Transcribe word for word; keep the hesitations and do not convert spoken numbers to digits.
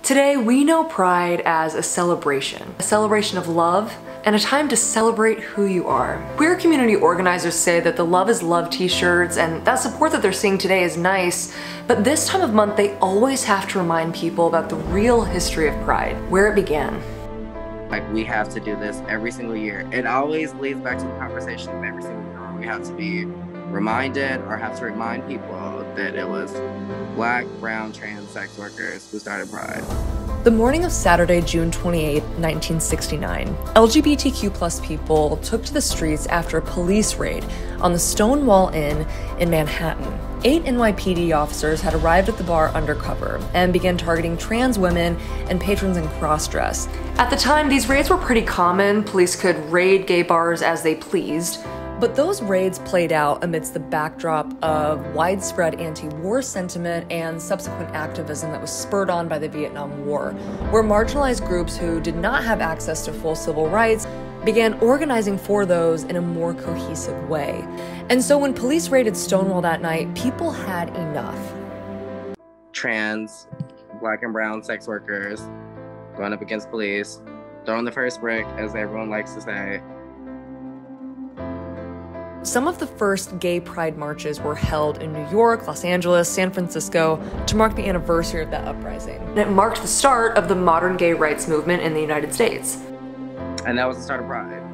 Today, we know Pride as a celebration, a celebration of love, and a time to celebrate who you are. Queer community organizers say that the Love is Love t-shirts and that support that they're seeing today is nice, but this time of month they always have to remind people about the real history of Pride, where it began. Like, we have to do this every single year. It always leads back to the conversation of every single year. We have to be reminded or have to remind people that it was Black, brown, trans sex workers who started Pride. The morning of Saturday, June twenty-eighth, nineteen sixty-nine, L G B T Q plus people took to the streets after a police raid on the Stonewall Inn in Manhattan. Eight N Y P D officers had arrived at the bar undercover and began targeting trans women and patrons in cross-dress. At the time, these raids were pretty common. Police could raid gay bars as they pleased. But those raids played out amidst the backdrop of widespread anti-war sentiment and subsequent activism that was spurred on by the Vietnam War, where marginalized groups who did not have access to full civil rights began organizing for those in a more cohesive way. And so when police raided Stonewall that night, people had enough. Trans, Black and brown sex workers going up against police, throwing the first brick, as everyone likes to say. Some of the first gay pride marches were held in New York, Los Angeles, San Francisco to mark the anniversary of that uprising. And it marked the start of the modern gay rights movement in the United States. And that was the start of Pride.